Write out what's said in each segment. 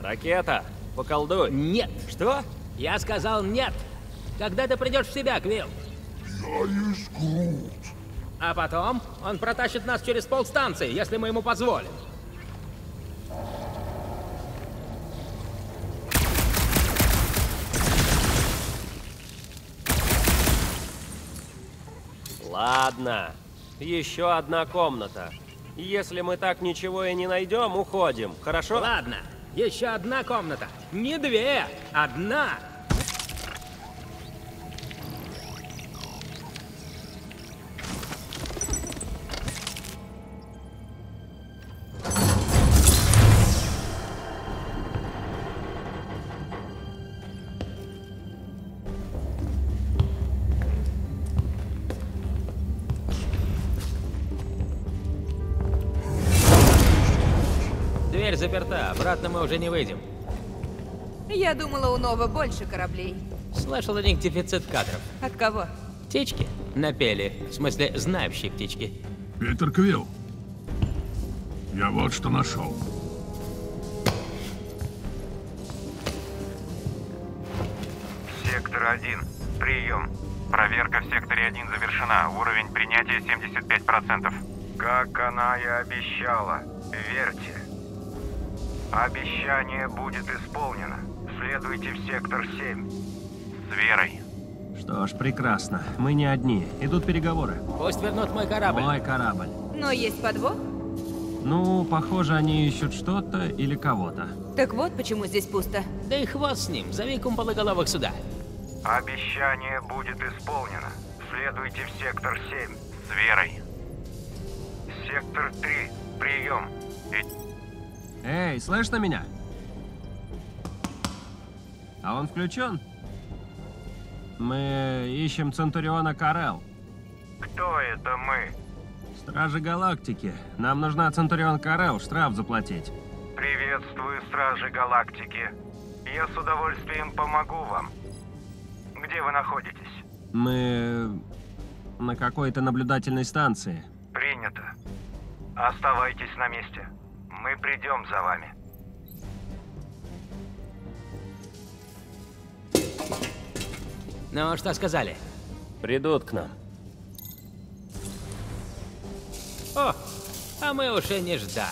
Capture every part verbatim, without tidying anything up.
Ракета, поколдуй. Нет. Что? Я сказал нет. Когда ты придешь в себя, Квилл? Я есть Грут. А потом он протащит нас через полстанции, если мы ему позволим. Ладно. Еще одна комната. Если мы так ничего и не найдем, уходим, хорошо? Ладно. Еще одна комната. Не две, одна. Дверь заперта, обратно мы уже не выйдем. Я думала, у Нова больше кораблей. Слышал, у них дефицит кадров. От кого? Птички напели, в смысле, знающие птички. Питер Квилл. Я вот что нашел. Сектор один. Прием. Проверка в секторе один завершена. Уровень принятия семьдесят пять процентов. Как она и обещала. Верьте. Обещание будет исполнено. Следуйте в сектор семь. С верой. Что ж, прекрасно. Мы не одни. Идут переговоры. Пусть вернут мой корабль. Мой корабль. Но есть подвох? Ну, похоже, они ищут что-то или кого-то. Так вот, почему здесь пусто. Да и хвост с ним. Зови кумпологоловых сюда. Обещание будет исполнено. Следуйте в сектор семь. С верой. Сектор три. Прием. И... Эй, слышно меня? А он включен? Мы ищем Центуриона Карел. Кто это мы? Стражи Галактики. Нам нужна Центурион Карел, штраф заплатить. Приветствую, Стражи Галактики. Я с удовольствием помогу вам. Где вы находитесь? Мы на какой-то наблюдательной станции. Принято. Оставайтесь на месте. Мы придем за вами. Ну, что сказали? Придут к нам. О, а мы уже не ждали.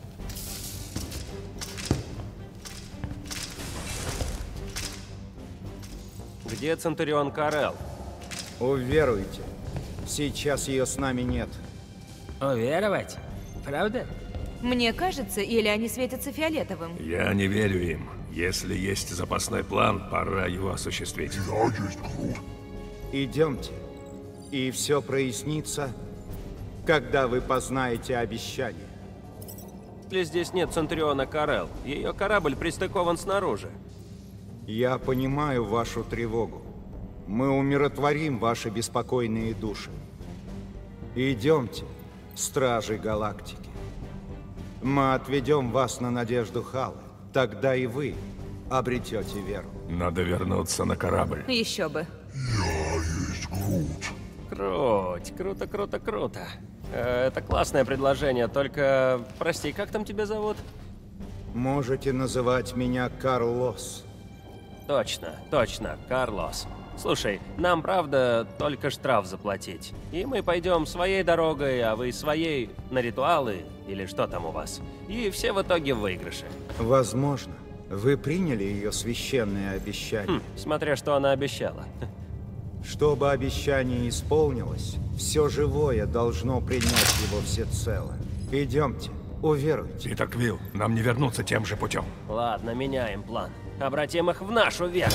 Где Центурион Карел? Уверуйте, сейчас ее с нами нет. Уверовать? Правда? Мне кажется, или они светятся фиолетовым. Я не верю им. Если есть запасной план, пора его осуществить. Я есть Грут. Идемте, и все прояснится, когда вы познаете обещание. Если здесь нет Центуриона Карел, ее корабль пристыкован снаружи. Я понимаю вашу тревогу. Мы умиротворим ваши беспокойные души. Идемте, Стражи Галактики. Мы отведем вас на надежду Халы. Тогда и вы обретете веру. Надо вернуться на корабль. Еще бы. Я есть Грут. Круть, круто, круто, круто. Э, Это классное предложение, только, прости, как там тебя зовут? Можете называть меня Карлос. Точно, точно, Карлос. Слушай, нам, правда, только штраф заплатить. И мы пойдем своей дорогой, а вы своей на ритуалы, или что там у вас. И все в итоге в выигрыше. Возможно, вы приняли ее священное обещание. Хм, смотря что она обещала. Чтобы обещание исполнилось, все живое должно принять его всецело. Идемте, уверуйте. Питер Квилл, нам не вернуться тем же путем. Ладно, меняем план. Обратим их в нашу веру.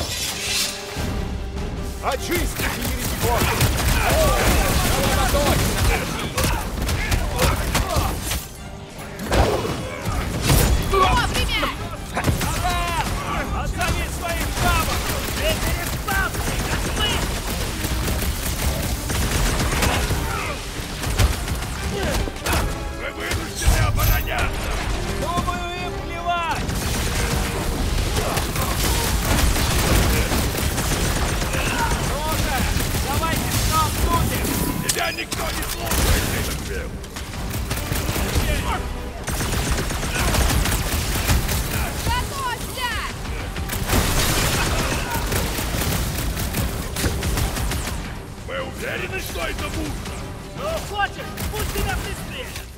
Очистите еретиков! Вовремя! Отзови своих шабов! Эти респансы, как мы! Вы вынуждены обороняться! Думаю, им плевать! Ну же, давайте столкнутся! Тебя никто не Давай за мусор! Ну, хочешь, пусть тебя пристрелят!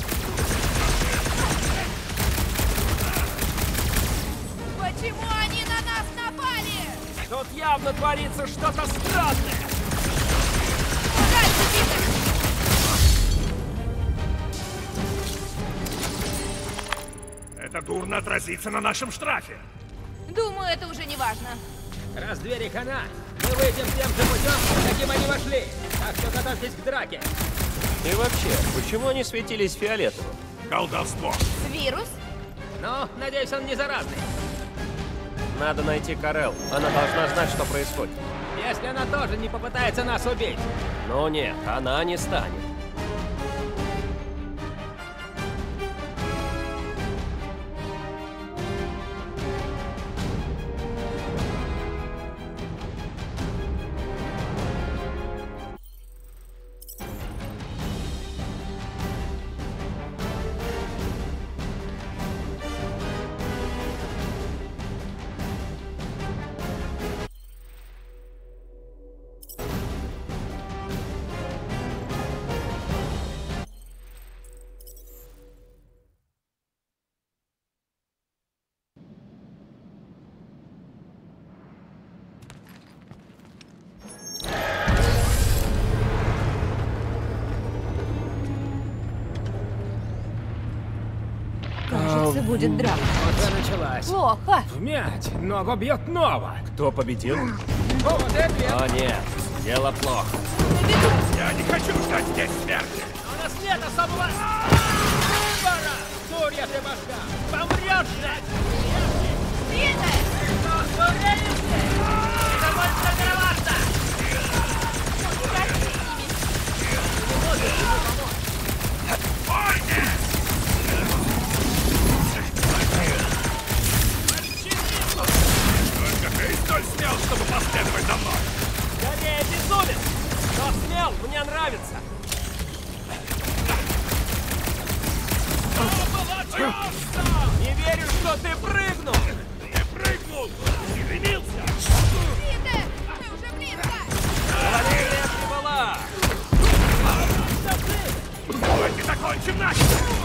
Почему они на нас напали? Тут явно творится что-то странное! Дальше, Питер! Это дурно отразится на нашем штрафе. Думаю, это уже не важно. Раз двери хана, мы выйдем тем же путем, каким они вошли. Так что готовьтесь к драке. И вообще, почему они светились фиолетовым? Колдовство. Вирус? Но, надеюсь, он не заразный. Надо найти Карел. Она должна знать, что происходит. Если она тоже не попытается нас убить. Но нет, она не станет. Кажется, будет драка. Уже началась. Плохо. Вмять! Нова бьет Нова! Кто победил? Вот это О нет, дело плохо. Я не хочу ждать здесь смерти. У нас нет особого выбора! Сурья ты башка! Помрешь здесь! Питер! Что, уверился? Это будет сформироваться! Только ты столь смел, чтобы последовать за мной. Скорее, безумец! Кто смел, мне нравится! Не верю, что ты прыгнул! Ты прыгнул! Извинился! Питер! Мы уже близко! Кавалерия прибыла! Давайте закончим нахер!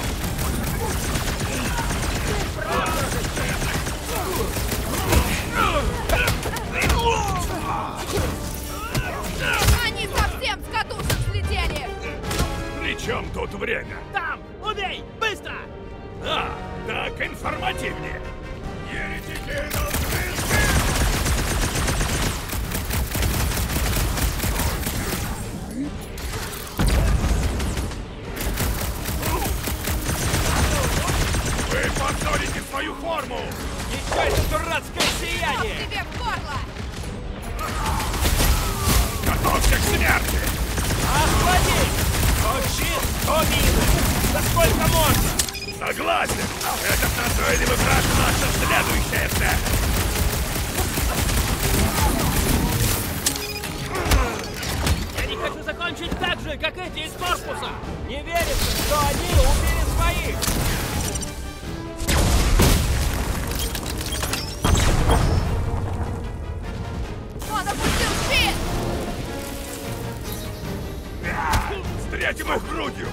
Они совсем с катушек слетели! При чем тут время? Там! Убей! Быстро! А, так информативнее. Еретики должны... Вы позорите свою форму! Еще это дурацкое сияние! Тебе в горло! Готовься к смерти! Охлади! То щит, то мины! За сколько можно? Согласен! Этот назойливый враг наша следующая цель! Я не хочу закончить так же, как эти из корпуса! Не верится, что они убили своих! Он опустил щит! Встретим их грудью!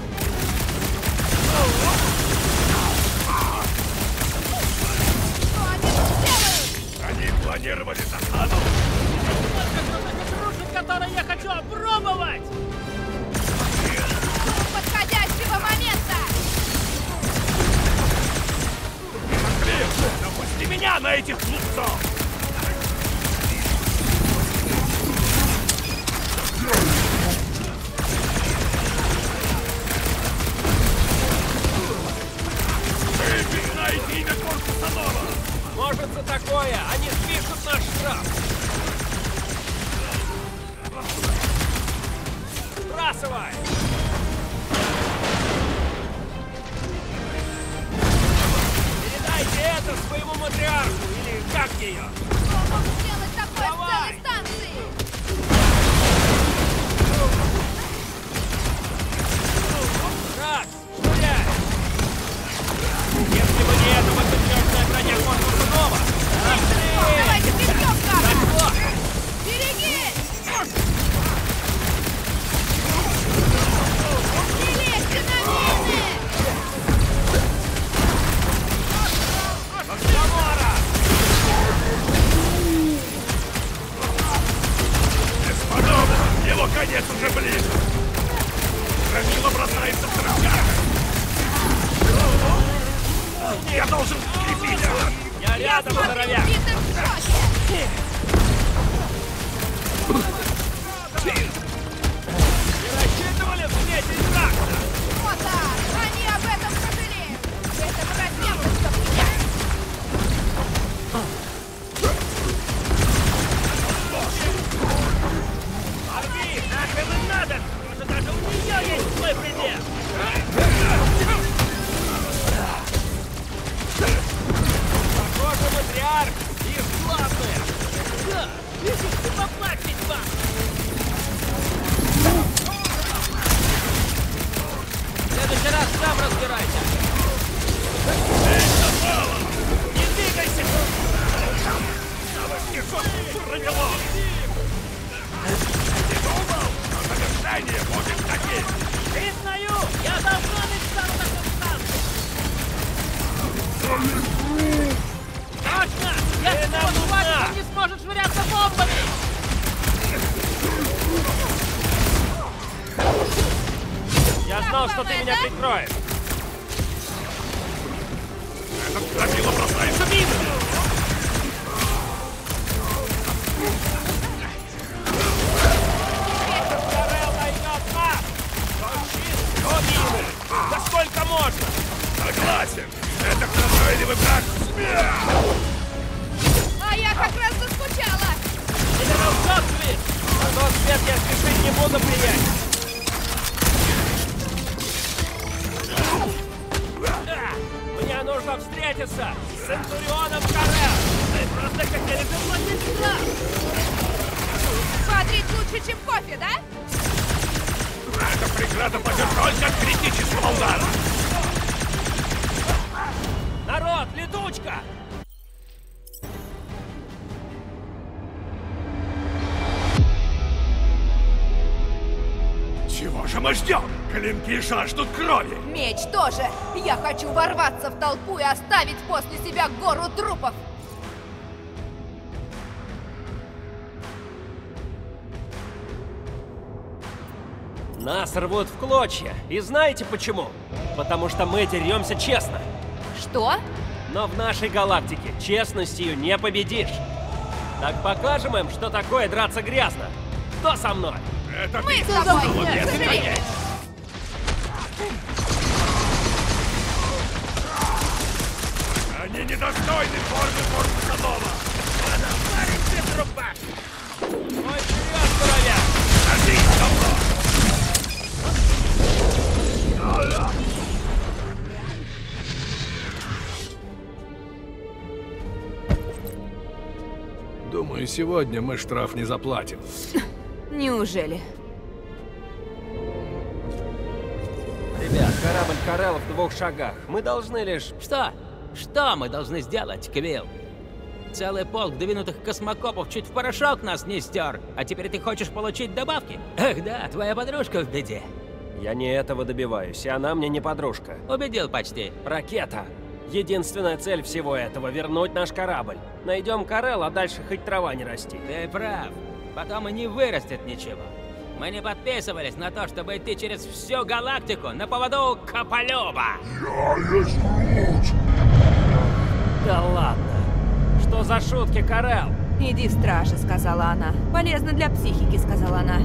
Что они тут делают? Они планировали засаду! Только что-то рушит, которое я хочу опробовать! Подходящего момента! Клим, напусти меня на этих глупцов! Вы знаете имя корпуса Нова! Может за такое, они спишут наш штраф! Сбрасывай! Передайте это своему матриарху, или как ее? Что могут сделать такое с Давай! целой станцией? Раз, швыряй! Если бы не это, подключенная броня корпуса Нова! Быстрее! Давайте прибьем Так кого! вот! Берегись! Я должен скрепить! Я рядом, здоровяк! Питер в шоке! Не рассчитывали встретить трактор? Вот так! Они об этом сожалеют! Это противно, что принять! Орби, нахрен им надо! Может, даже у нее есть свой предел! Похоже, матриарх и славная! Да, лишите поплакать вам! В следующий раз сам разбирайся! Не двигайся! Провело! Не думал, что завершение будет таким! Признаю, я давно мечтал о таком шансе! Точно! Я скоро хватит, он не сможет швыряться бомбами! Я знал, что ты меня прикроешь. Этот крапила бросается минами! Карел найдет нас! То чист, то мины! Да сколько можно? Согласен! Это назойливый враг! А я как раз заскучала! Генерал Джоксвит! На тот свет я спешить не буду, приятель. Мне нужно встретиться с Центурионом Карел! Мы просто хотели заплатить штраф! Смотреть лучше, чем кофе, да? Эта преграда пойдет только от критического удара! Народ, летучка! Чего же мы ждем? Клинки жаждут крови! Меч тоже! Я хочу ворваться в толпу и оставить после себя гору трупов! Нас рвут в клочья. И знаете почему? Потому что мы деремся честно. Что? Но в нашей галактике честностью не победишь. Так покажем им, что такое драться грязно. Кто со мной? Это Мы ты! с тобой! Молодец, К сожалению. Они недостойны формы Форт-Садова! Парень без рубашки! Ой, вперед, здоровяк! Садись со мной! Думаю, сегодня мы штраф не заплатим. Неужели? Ребят, корабль Карел в двух шагах. Мы должны лишь... Что? Что мы должны сделать, Квилл? Целый полк двинутых космокопов чуть в порошок нас не стер, а теперь ты хочешь получить добавки? Ах да, твоя подружка в беде. Я не этого добиваюсь, и она мне не подружка. Убедил почти. Ракета. Единственная цель всего этого — вернуть наш корабль. Найдем Карел, а дальше хоть трава не расти. Ты прав. Потом и не вырастет ничего. Мы не подписывались на то, чтобы идти через всю галактику на поводу Кополёба. Да ладно. Что за шутки, Карел? Иди в стражи, сказала она. Полезно для психики, сказала она.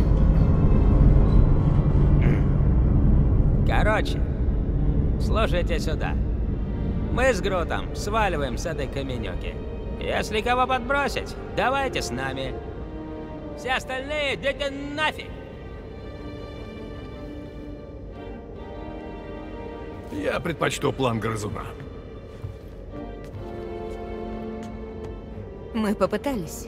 Короче, слушайте сюда. Мы с Грутом сваливаем с этой каменюки. Если кого подбросить, давайте с нами. Все остальные идите нафиг. Я предпочту план грызуна. Мы попытались.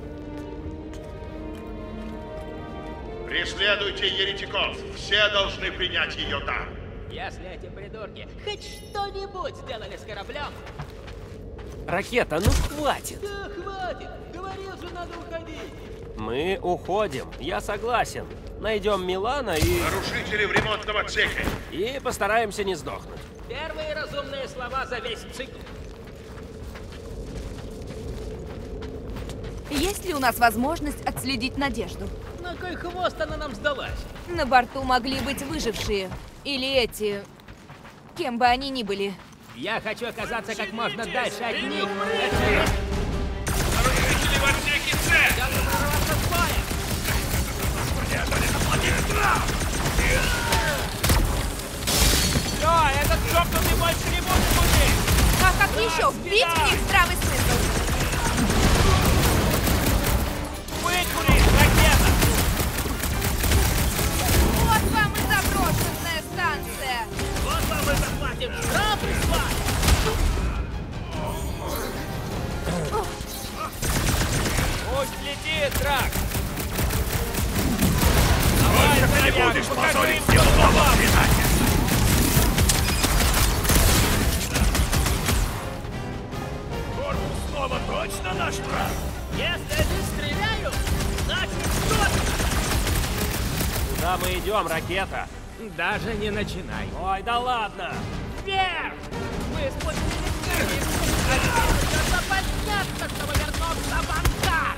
Преследуйте еретиков! Все должны принять ее дар! Если эти придурки хоть что-нибудь сделали с кораблем... Ракета, ну хватит. Да хватит! Говорил же, надо уходить! Мы уходим, я согласен. Найдем Милана и... Нарушители в ремонтном отсеке! И постараемся не сдохнуть. Первые разумные слова за весь цикл. Есть ли у нас возможность отследить Надежду? На кой хвост она нам сдалась? На борту могли быть выжившие. Или эти... Кем бы они ни были. Я хочу оказаться как можно дальше от них. Нарушители в отсеке С! Надо прорваться в бой! Приятели, заплатить штраф! Все, этот чокнутый больше не будет мутить! А как еще вбить в них здравый смысл? Выкури, ракета! Вот вам и заброшенная станция! Вот вам и заплатим штраф, пришла! Пусть летит, Драк! Давай, Ты не броняк, будешь покажи позорить им, все что снова, попал! предатель! Корпус снова точно наш враг? Если они стреляют, значит что-то! Куда мы идем, ракета? Даже не начинай. Ой, да ладно! Вверх! Мы спустились вниз! А теперь придется подняться, чтобы вернуться в ангар!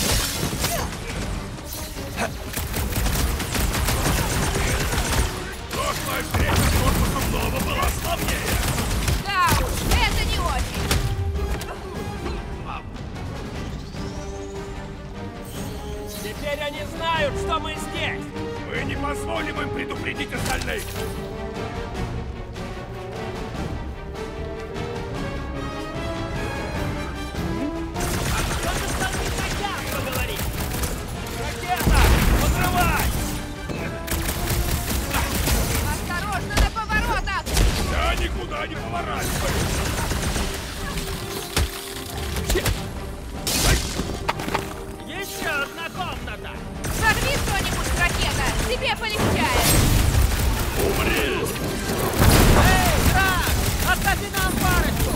Прошлая встреча с корпусом Нова была слабнее! Да уж, это не очень! Теперь они знают, что мы здесь! Мы не позволим им предупредить остальных! Что же с нами хотят поговорить? Ракета! Подрывай! Осторожно на поворотах! Я никуда не поворачиваюсь! Еще одна комната! Сорви что-нибудь, ракета! Тебе полегчает! Умри! Эй, Драк! Остави нам парочку!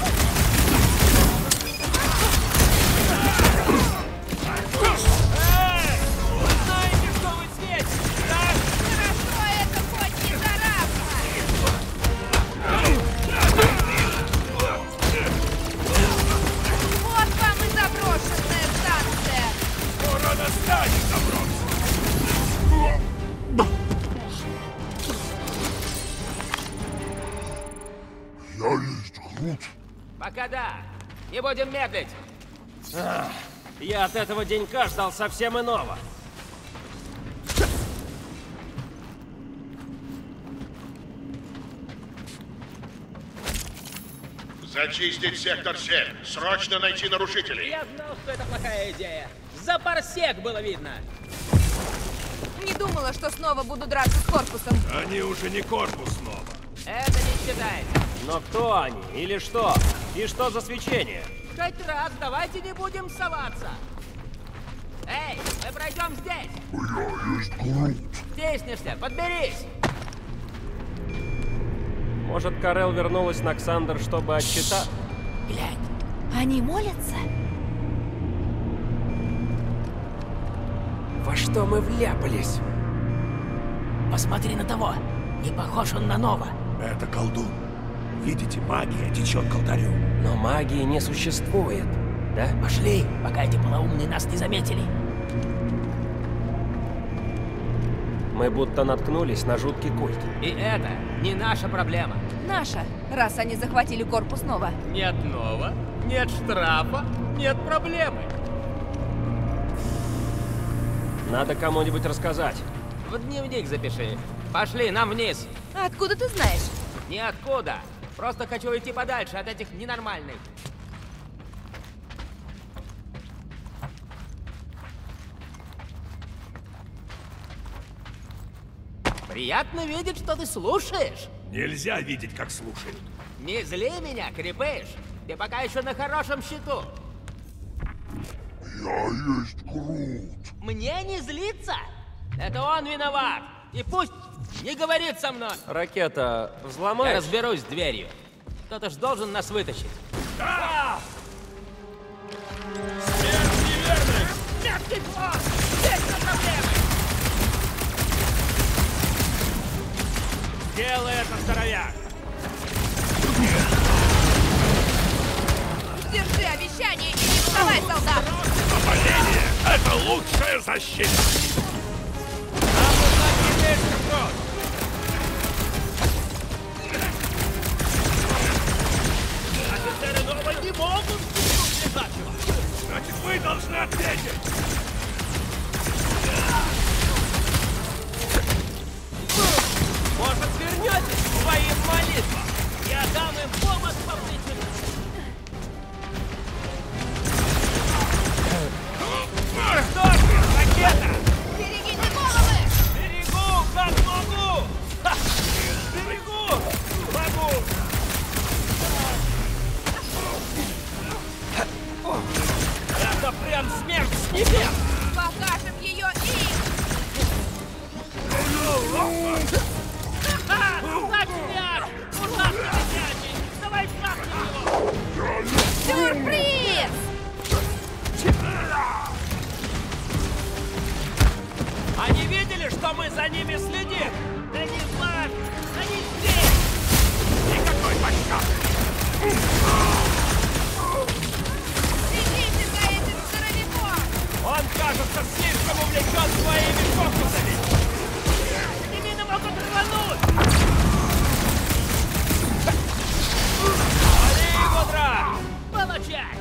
Эй! Вы знаете, что вы здесь? Да? Хорошо, это хоть не царапка! Вот вам и заброшенная станция! Скоро настанет добро! Я есть Грут. Пока да. Не будем медлить. Я от этого денька ждал совсем иного. Зачистить сектор семь. Срочно найти нарушителей. Я знал, что это плохая идея. За парсек было видно. Не думала, что снова буду драться с корпусом. Они уже не корпус снова. Это не считается. Но кто они? Или что? И что за свечение? Хоть раз давайте не будем соваться. Эй, мы пройдем здесь. Я есть Грут. Теснишься, подберись. Может, Карел вернулась на Ксандр, чтобы отчитать? Глянь, они молятся? Во что мы вляпались? Посмотри на того. Не похож он на Нова. Это колдун. Видите, магия течет к алтарю. Но магии не существует, да? Пошли, пока эти полоумные нас не заметили. Мы будто наткнулись на жуткий культ. И это не наша проблема. Наша, раз они захватили корпус Нова. Нет Нова, нет штрафа, нет проблемы. Надо кому-нибудь рассказать. В дневник запиши. Пошли, нам вниз. А откуда ты знаешь? Ниоткуда. Просто хочу уйти подальше от этих ненормальных. Приятно видеть, что ты слушаешь. Нельзя видеть, как слушают. Не зли меня, крепыш. Ты пока еще на хорошем счету. Я есть Грут. Мне не злиться? Это он виноват. И пусть не говорит со мной. Ракета, Я взломаешь? разберусь с дверью. Кто-то ж должен нас вытащить. Мерзкий план! Здесь на проблемы! Сделай это, здоровяк! Держи обещание и не вставай, солдат! Нападение — это лучшая защита! Нам нужна передышка, Крот! могут спихнуть лежачего. Значит, вы должны ответить! Может, свернетесь в своим молитвам? Я дам им повод попричинить. Что ж, ракета! Берегите головы! Берегу, как могу! Ха! Берегу! Могу! Это прям смерть с небес! Покажем ее им! Ха! Точняк! Ужасный летящий! Давай шахнем его! Сюрприз! Они видели, что мы за ними следим? Да не знаю! Они здесь! Никакой подсказки! Следите за этим здоровяком! Он, кажется, слишком увлечен своими фокусами! Они меня могут рвануть! Вали его, Драк! Получай!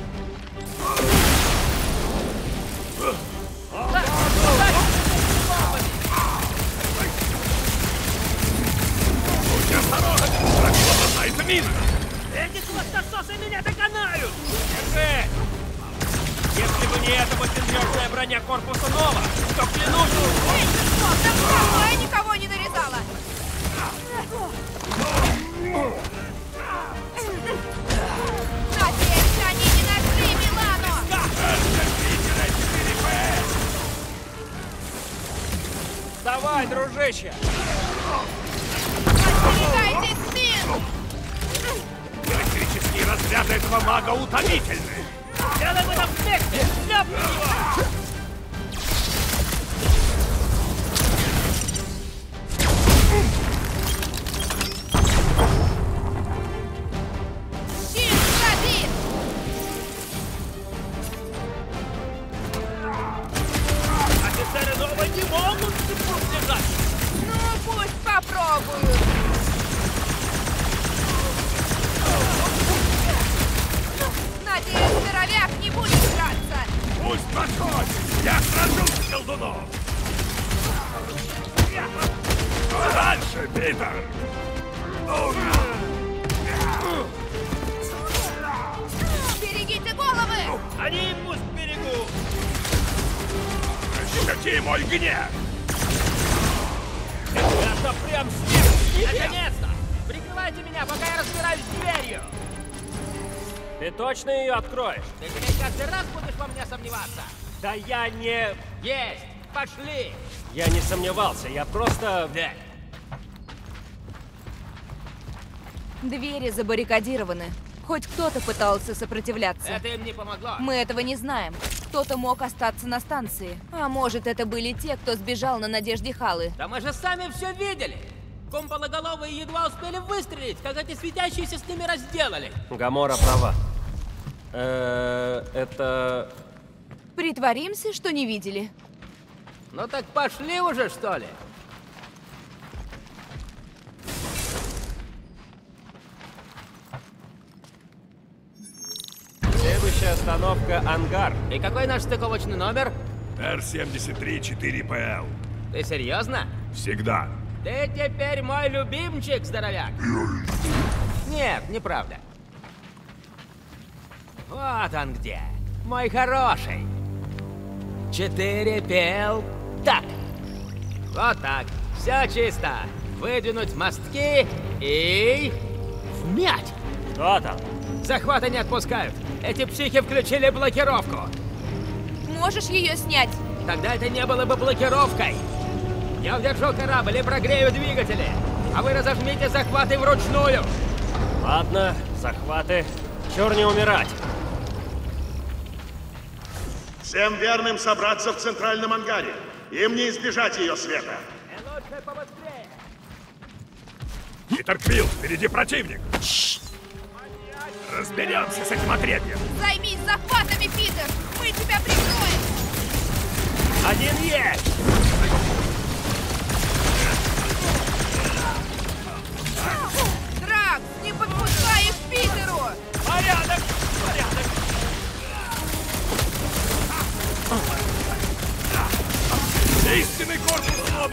Будьте осторожны! Врагу опасается мина! Эти хвостососы меня доконают! Держи! Если бы не эта восьмидневная броня корпуса Нова, то клянусь... Эй, стоп, да правда, я никого не нарезала! Надеюсь, они не нашли Милану! Вставай, дружище! Остерегайтесь спин! Электрические разряды этого мага утомительны! Делаем это вместе! Ляпни его! Щит пробит! Офицеры Нова не могут тут лежать! Ну, пусть попробуют! Надеюсь, здоровяк не будет драться! Пусть подходит! Я сражусь с колдуном! Дальше, Питер! Берегите головы! Они пусть берегут! Прекрати мой гнев! Это прям смерть! Наконец-то! Прикрывайте меня, пока я разбираюсь с дверью! Ты точно ее откроешь? Ты теперь каждый раз будешь во мне сомневаться? Да я не... Есть! Пошли! Я не сомневался, я просто... Да. Двери забаррикадированы. Хоть кто-то пытался сопротивляться. Это им не помогло. Мы этого не знаем. Кто-то мог остаться на станции. А может, это были те, кто сбежал на Надежде Халы. Да мы же сами все видели! Кумпологоловые едва успели выстрелить, как эти светящиеся с ними разделали. Гамора права. Э, это... Притворимся, что не видели. Ну так пошли уже, что ли? Следующая остановка — Ангар. И какой наш стыковочный номер? Эр семьдесят три четыре П Л. Ты серьезно? Всегда. Ты теперь мой любимчик, здоровяк. Нет, неправда. Вот он где. Мой хороший. четыре П Л. Так. Вот так. Все чисто. Выдвинуть мостки и... вмять. Что там? Захваты не отпускают. Эти психи включили блокировку. Можешь ее снять? Тогда это не было бы блокировкой. Я удержу корабль и прогрею двигатели. А вы разожмите захваты вручную. Ладно, захваты. Чур не умирать. Всем верным собраться в центральном ангаре. Им не избежать ее света. И лучше побыстрее. Питер Квилл, впереди противник. Разберемся с этим отребьем. Займись захватами, Питер! Мы тебя прикроем! Один есть! Дракс, не подпускай их к Питеру! Порядок! Порядок!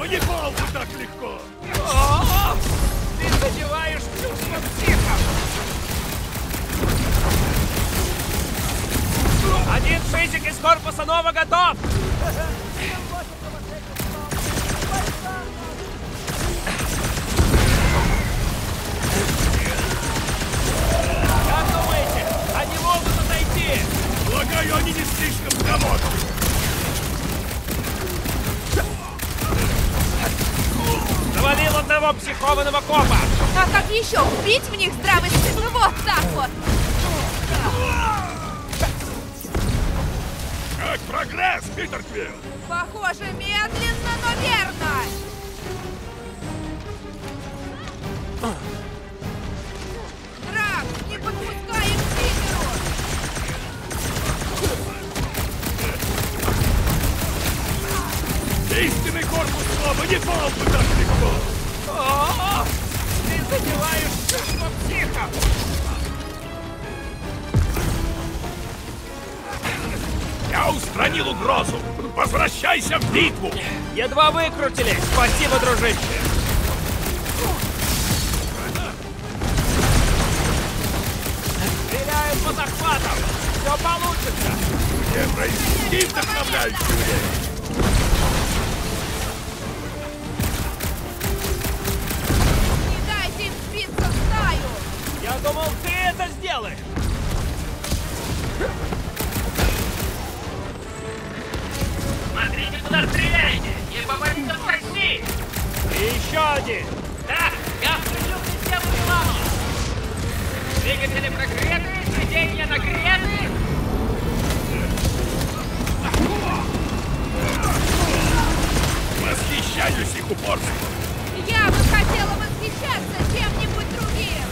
Поебал бы так легко! О, ты задеваешь чувство психа! Один физик из корпуса Нова готов! Как думаете, они могут отойти? Полагаю, они не слишком комодны. Завалил одного психованного копа! А как еще убить в них здравый смысл? Вот так вот! Как прогресс, Питер Квилл? Похоже, медленно, но верно! Драк, не подпускай их к Питеру! Истинный корпус слова не пал бы так легко! О, ты задеваешь чувство психа! Я устранил угрозу! Возвращайся в битву! Едва выкрутились! Спасибо, дружище! Стреляют по захватам! Все получится! Мне произвести вдохновляющую речь! Не дайте им сбиться в стаю! Я думал, ты это сделаешь! Смотрите, куда стреляете! Не попадите в такси! И еще один! Да, я включил систему Милану! Двигатели прогреты, сиденья нагреты! Восхищаюсь их упорством! Я бы хотела восхищаться чем-нибудь другим!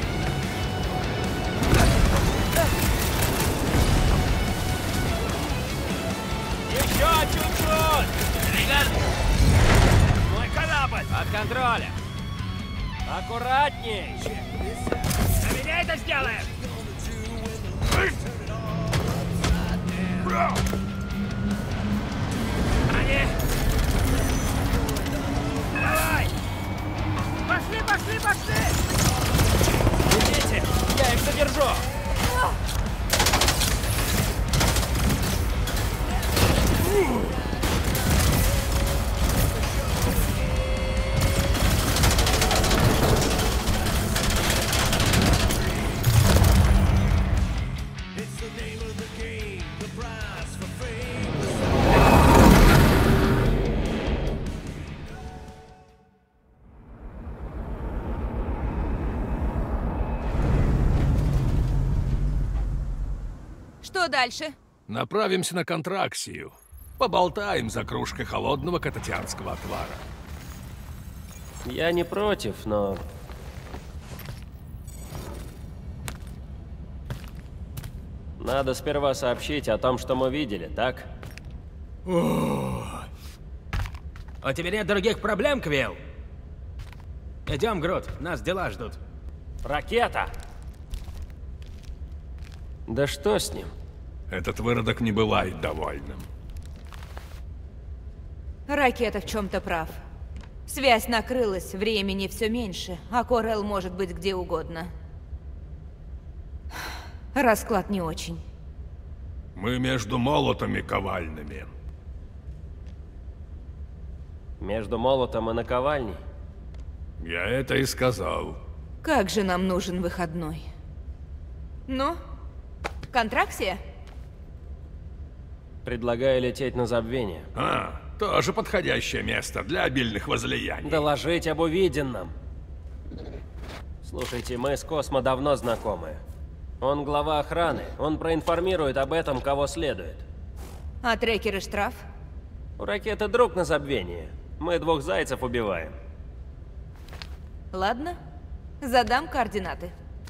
Еще чуть-чуть! Риган, Мой корабль! под контролем! Аккуратней! За меня это сделаем! Они! Давай! Пошли, пошли, пошли! Идите! Я их задержу! Что дальше? Направимся на Контраксию. Поболтаем за кружкой холодного кататианского отвара. Я не против, но... Надо сперва сообщить о том, что мы видели, так? У тебя нет других проблем, Квилл? Идем, Грут, нас дела ждут. Ракета! Да что с ним? Этот выродок не бывает довольным. Ракета в чем-то прав. Связь накрылась, времени все меньше, а Корел может быть где угодно. Расклад не очень. Мы между молотами ковальными. Между молотом и наковальней? Я это и сказал. Как же нам нужен выходной? Ну, Контраксия? Предлагаю лететь на забвение. А, тоже подходящее место для обильных возлияний. Доложить об увиденном. Слушайте, мы с Космо давно знакомы. Он глава охраны. Он проинформирует об этом, кого следует. А трекер и штраф? У ракеты друг на забвение. Мы двух зайцев убиваем. Ладно, задам координаты.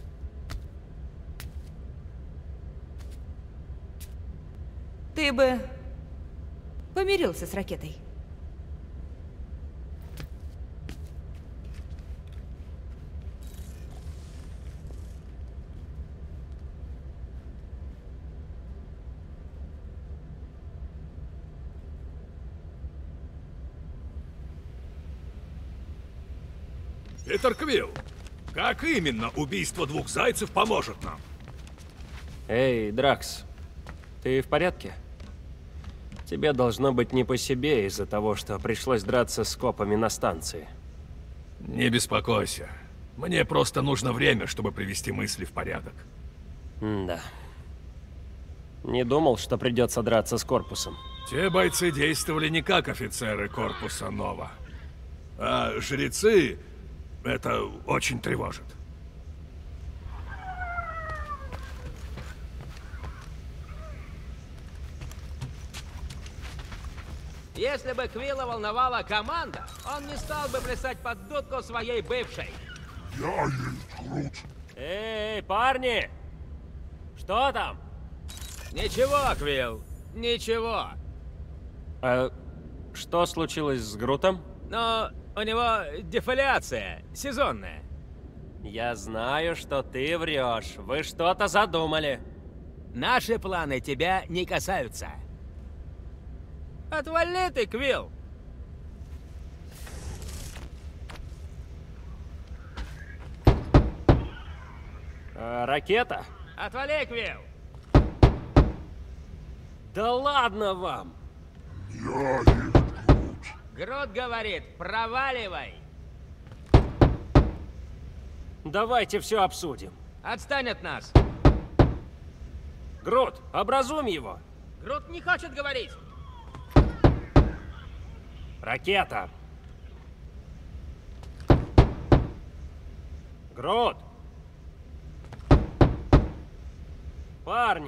Ты бы помирился с ракетой. Питер Квилл, как именно убийство двух зайцев поможет нам? Эй, Дракс, ты в порядке? Тебе должно быть не по себе из-за того, что пришлось драться с копами на станции. Не беспокойся. Мне просто нужно время, чтобы привести мысли в порядок. М-да. Не думал, что придется драться с корпусом. Те бойцы действовали не как офицеры корпуса Нова. А жрецы... это очень тревожит. Если бы Квилла волновала команда, он не стал бы плясать под дудку своей бывшей. Я есть Грут. Эй, парни! Что там? Ничего, Квилл, ничего. А что случилось с Грутом? Но у него дефляция сезонная. Я знаю, что ты врешь. Вы что-то задумали. Наши планы тебя не касаются. Отвали ты, Квилл! А, ракета? Отвали, Квилл! Да ладно вам! Я есть Грут. Грут говорит, проваливай! Давайте все обсудим. Отстань от нас! Грут, образуем его! Грут не хочет говорить! Ракета! Грут! Парни!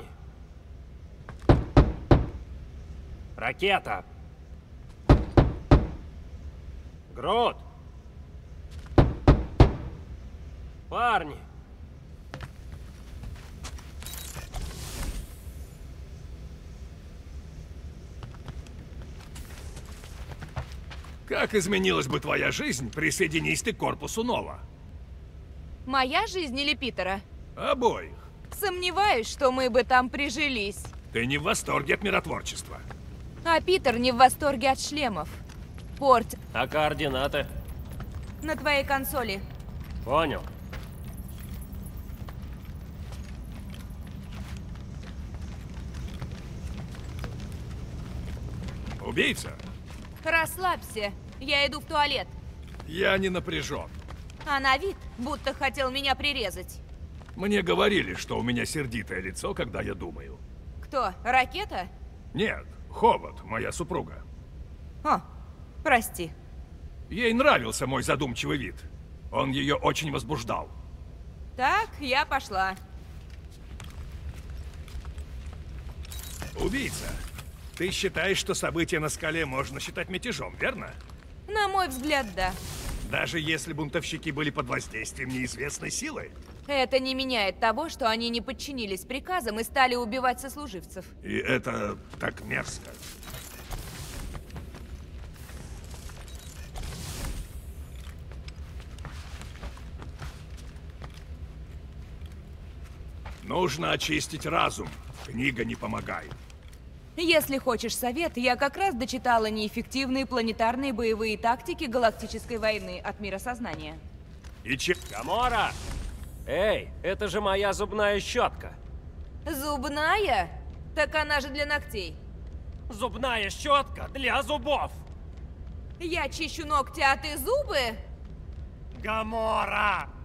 Ракета! Грут! Парни! Как изменилась бы твоя жизнь, присоединись ты к корпусу Нова? Моя жизнь или Питера? Обоих. Сомневаюсь, что мы бы там прижились. Ты не в восторге от миротворчества. А Питер не в восторге от шлемов. Порт, А координаты? на твоей консоли. Понял. Убийца? Расслабься, я иду в туалет. Я не напряжен. А на вид, будто хотел меня прирезать. Мне говорили, что у меня сердитое лицо, когда я думаю. Кто, ракета? Нет, Ховард, моя супруга. О, прости. Ей нравился мой задумчивый вид. Он ее очень возбуждал. Так, я пошла. Убийца, ты считаешь, что события на скале можно считать мятежом, верно? На мой взгляд, да. Даже если бунтовщики были под воздействием неизвестной силы? Это не меняет того, что они не подчинились приказам и стали убивать сослуживцев. И это так мерзко. Нужно очистить разум. Книга не помогает. Если хочешь совет, я как раз дочитала неэффективные планетарные боевые тактики галактической войны от мира сознания. И че... Гамора! Эй, это же моя зубная щетка. Зубная? Так она же для ногтей. Зубная щетка для зубов. Я чищу ногти, а ты зубы? Гамора!